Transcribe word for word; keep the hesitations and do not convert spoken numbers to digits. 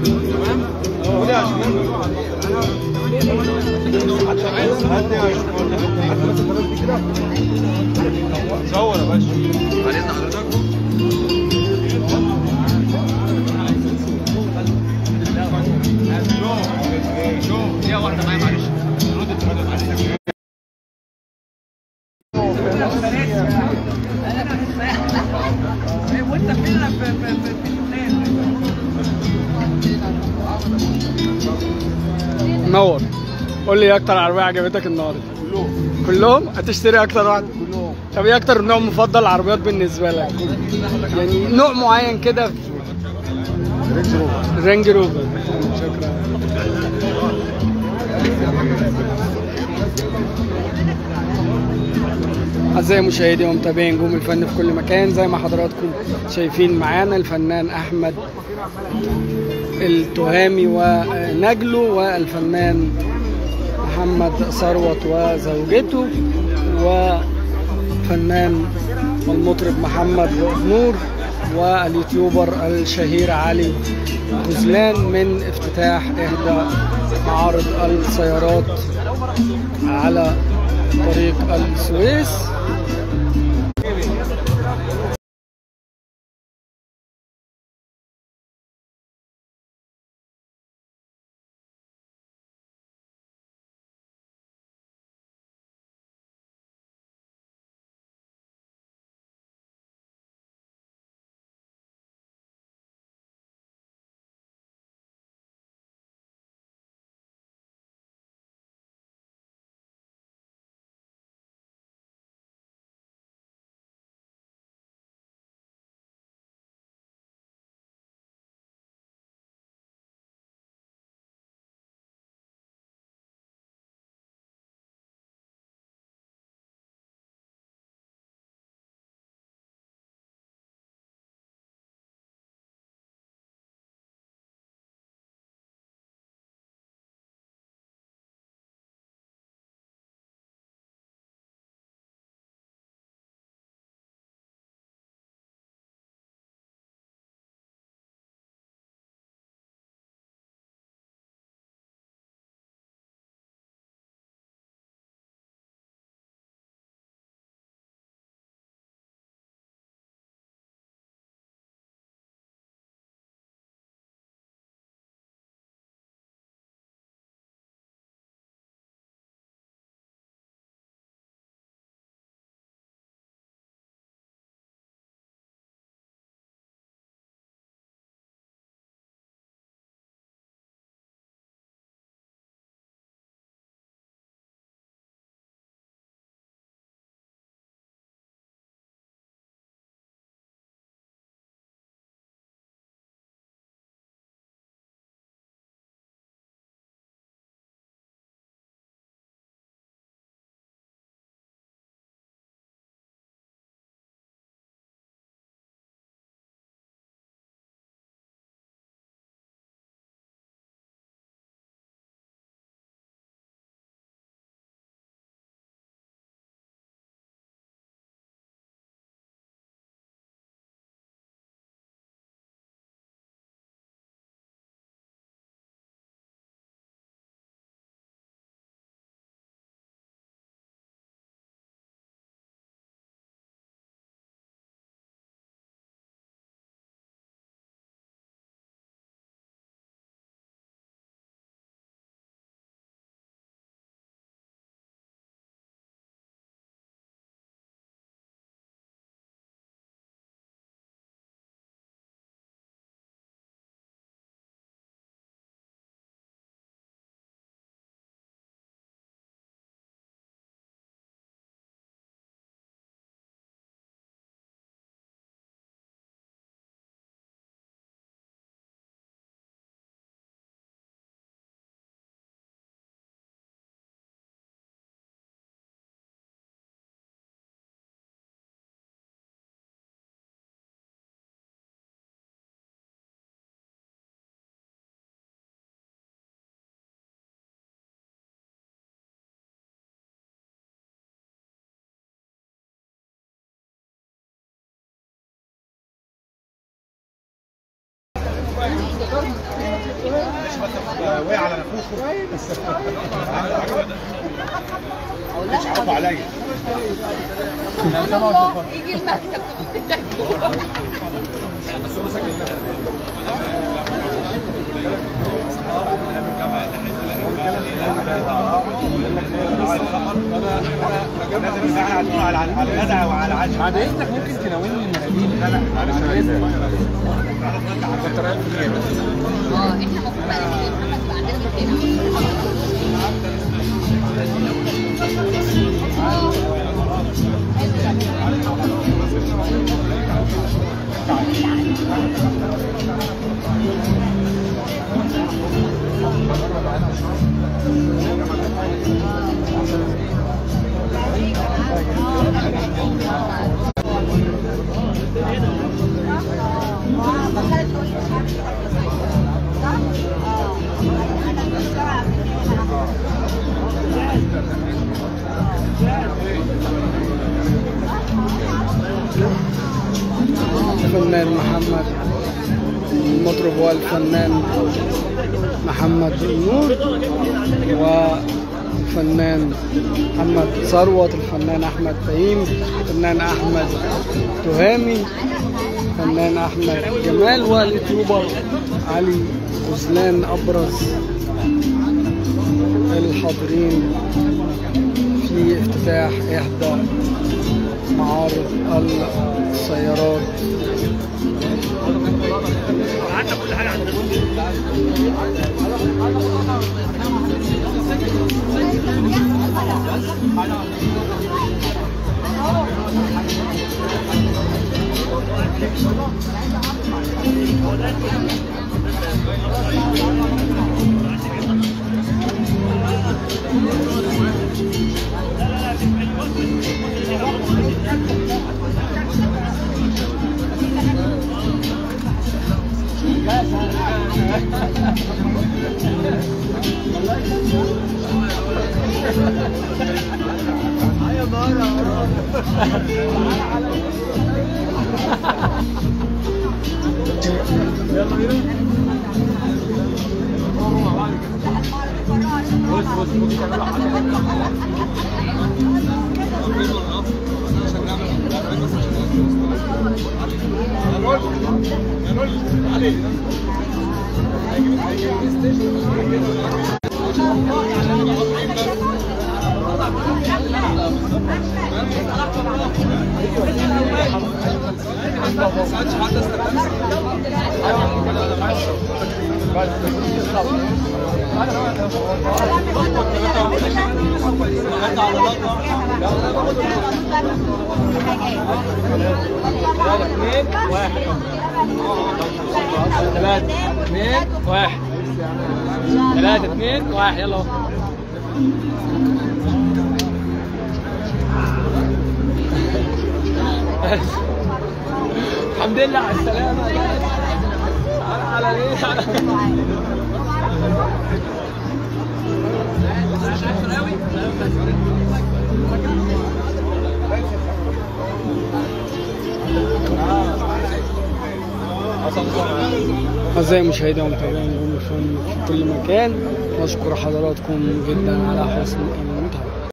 صور يا باشا. بعد اذن حضرتك. شو دقيقة واحدة معايا معلش. وانت فين منور. قول لي ايه اكتر عربيه عجبتك النهارده؟ كلهم كلهم؟ هتشتري اكتر واحده؟ كلهم. طب ايه اكتر نوع مفضل العربيات بالنسبه لك؟ يعني نوع معين كده؟ رينج روفر. رينج روفر. شكرا. أعزائي مشاهدي ومتابعي نجوم الفن في كل مكان، زي ما حضراتكم شايفين معانا الفنان أحمد التهامي ونجله، والفنان محمد ثروت وزوجته، وفنان والمطرب محمد نور، واليوتيوبر الشهير علي غزلان، من افتتاح إحدى معارض السيارات على طريق السويس. وقع على نفوخه. مش عارفه عليا. يجي المكتب لازم نساعد على على الغداء وعلى العشاء. بعد اذنك ممكن تناولني المناديل؟ لا لا معلش انا عايزها. اه احنا المفروض بقى محمد الفنان محمد المطرب والفنان محمد النور، والفنان محمد ثروت، الفنان احمد فهيم، الفنان احمد تهامي، الفنان احمد جمال، واليوتيوبر علي غزلان ابرز الحاضرين في افتتاح احدى معارض السيارات. ثلاثة اثنين واحد ثلاثة اثنين واحد يلا. الحمد لله على السلامة. على ايه؟ أعزائي المشاهدين ومتابعين نجوم الفن في كل مكان، نشكر حضراتكم جدا على حسن